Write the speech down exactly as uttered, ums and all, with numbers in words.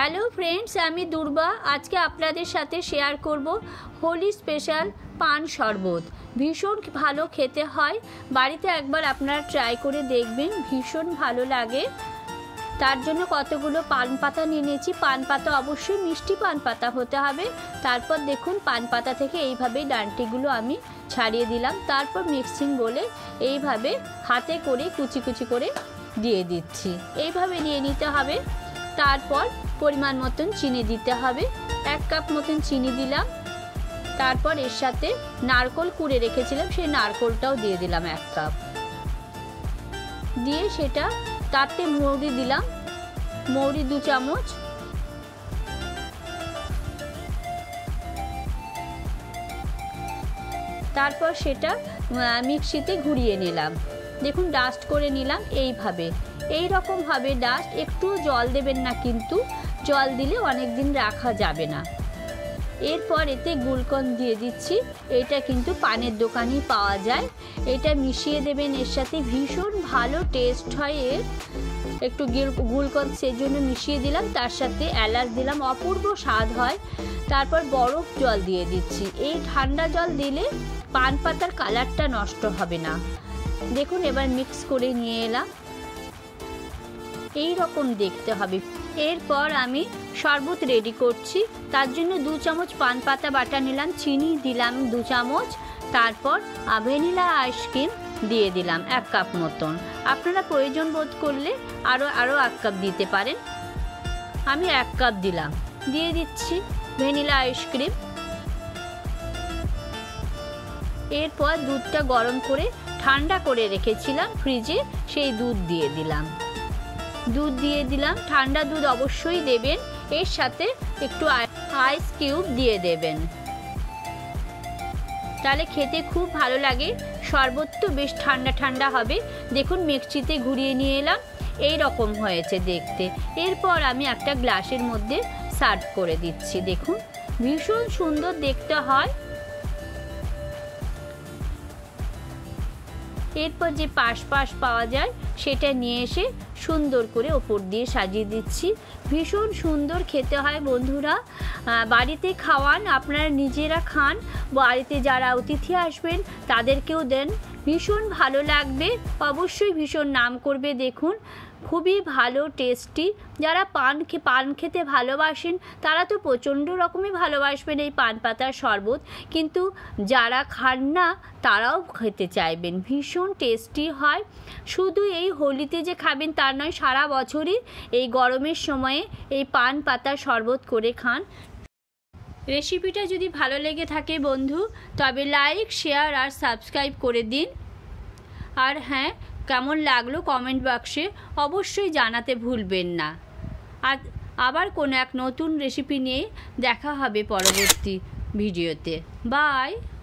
Hello friends, আমি দুর্বা। আজকে আপনাদের সাথে শেয়ার করব হোলি স্পেশাল পান শরবত। ভীষণ ভালো খেতে হয়, বাড়িতে একবার আপনারা ট্রাই করে দেখবেন, ভীষণ ভালো লাগে। তার জন্য কতগুলো পান পাতা নিয়ে নিয়েছি। পান পাতা অবশ্যই মিষ্টি পান পাতা হতে হবে। তারপর দেখুন পান পাতা থেকে এইভাবে ডান্টিগুলো আমি ছাড়িয়ে দিলাম। তারপর মিক্সিং বলে এইভাবে হাতে করে কুচি কুচি করে দিয়ে দিচ্ছি। এইভাবে নিয়ে নিতে হবে। তারপর পরিমাণ মতন চিনি দিতে হবে। এক কাপ মতন চিনি দিলাম। তারপর এর সাথে নারকেল কুড়ে রেখেছিলাম, সেই নারকেলটাও দিয়ে দিলাম এক কাপ। দিয়ে সেটা তাতে মৌরি দিলাম, মৌরি দু চামচ। তারপর সেটা মিক্সিতে ঘুরিয়ে নিলাম। দেখুন ডাস্ট করে নিলাম এইভাবে। এই রকম ভাবে ডাস্ট, একটু জল দেবেন না, কিন্তু জল দিলে অনেক দিন রাখা যাবে না। এরপর এতে গুলকন্দ দিয়ে দিচ্ছি। এটা কিন্তু পানের দোকানেই পাওয়া যায়। এটা মিশিয়ে দেবেন এর সাথে, ভীষণ ভালো টেস্ট হয় এর। একটু গুলকন্দ সেজন্য মিশিয়ে দিলাম, তার সাথে এলাচ দিলাম, অপূর্ব স্বাদ হয়। তারপর বরফ জল দিয়ে দিচ্ছি। এই ঠান্ডা জল দিলে পান পাতার কালারটা নষ্ট হবে না। দেখুন এবার মিক্স করে নিয়ে এলাম। এই রকম দেখতে হবে। এরপর আমি শরবত রেডি করছি। তার জন্য দু চামচ পান পাতা বাটা নিলাম, চিনি দিলাম দু চামচ। তারপর ভ্যানিলা আইসক্রিম দিয়ে দিলাম এক কাপ মতন। আপনারা প্রয়োজন বোধ করলে আরও আরও এক কাপ দিতে পারেন। আমি এক কাপ দিলাম। দিয়ে দিচ্ছি ভ্যানিলা আইসক্রিম। এরপর দুধটা গরম করে ঠান্ডা করে রেখেছিলাম ফ্রিজে, সেই দুধ দিয়ে দিলাম। দুধ দিয়ে দিলাম, ঠান্ডা দুধ অবশ্যই দেবেন। এর সাথে একটু আইস কিউব দিয়ে দেবেন, তাহলে খেতে খুব ভালো লাগে। শরবত তো বেশ ঠান্ডা ঠান্ডা হবে। দেখুন মিক্সিতে ঘুরিয়ে নিয়ে এলাম, এই রকম হয়েছে দেখতে। এরপর আমি একটা গ্লাসের মধ্যে সার্ভ করে দিচ্ছি। দেখুন ভীষণ সুন্দর দেখতে হয়। এরপর যে পাশ পাশ পাওয়া যায় সেটা নিয়ে এসে সুন্দর করে ওপর দিয়ে সাজিয়ে দিচ্ছি। ভীষণ সুন্দর খেতে হয় বন্ধুরা। বাড়িতে খাওয়ান, আপনারা নিজেরা খান, বাড়িতে যারা অতিথি আসবেন তাদেরকেও দেন, ভীষণ ভালো লাগবে। অবশ্যই ভীষণ নাম করবে। দেখুন খুবই ভালো টেস্টি। যারা পান পান খেতে ভালোবাসেন তারা তো প্রচণ্ড রকমই ভালোবাসবেন এই পান পাতার শরবত, কিন্তু যারা খান না তারাও খেতে চাইবেন। ভীষণ টেস্টি হয়। শুধু এই হোলিতে যে খাবেন তার নয়, সারা বছরই এই গরমের সময়ে এই পান পাতার শরবত করে খান। রেসিপিটা যদি ভালো লেগে থাকে বন্ধু, তবে লাইক শেয়ার আর সাবস্ক্রাইব করে দিন। আর হ্যাঁ, কেমন লাগলো কমেন্ট বক্সে অবশ্যই জানাতে ভুলবেন না। আর আবার কোনো এক নতুন রেসিপি নিয়ে দেখা হবে পরবর্তী ভিডিওতে। বাই।